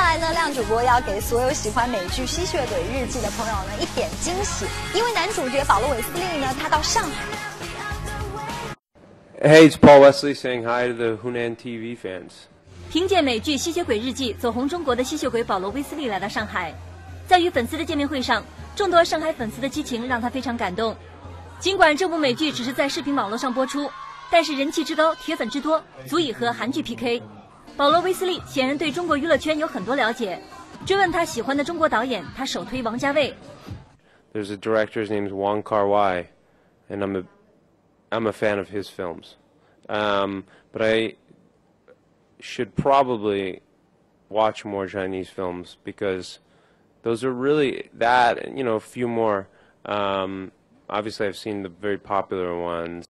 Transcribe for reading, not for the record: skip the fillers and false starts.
来呢，亮主播要给所有喜欢美剧《吸血鬼日记》的朋友呢一点惊喜，因为男主角保罗·韦斯利呢，他到上海。 Hey, it's Paul Wesley saying hi to the Hunan TV fans. 凭借美剧《吸血鬼日记》走红中国的吸血鬼保罗·威斯利来到上海，在与粉丝的见面会上，众多上海粉丝的激情让他非常感动。尽管这部美剧只是在视频网络上播出，但是人气之高、铁粉之多，足以和韩剧 PK。保罗·威斯利显然对中国娱乐圈有很多了解。追问他喜欢的中国导演，他首推王家卫。 There's a director's name is Wong Kar-wai, and I'm a fan of his films. But I should probably watch more Chinese films because those are really that, and a few more. Obviously, I've seen the very popular ones.